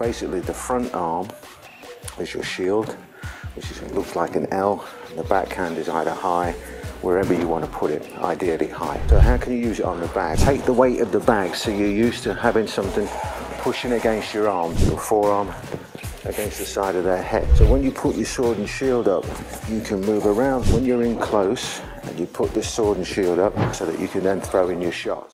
Basically, the front arm is your shield, which looks like an L. The backhand is either high, wherever you want to put it, ideally high. So how can you use it on the bag? Take the weight of the bag, so you're used to having something pushing against your arm, your forearm against the side of their head. So when you put your sword and shield up, you can move around when you're in close, and you put this sword and shield up so that you can then throw in your shots.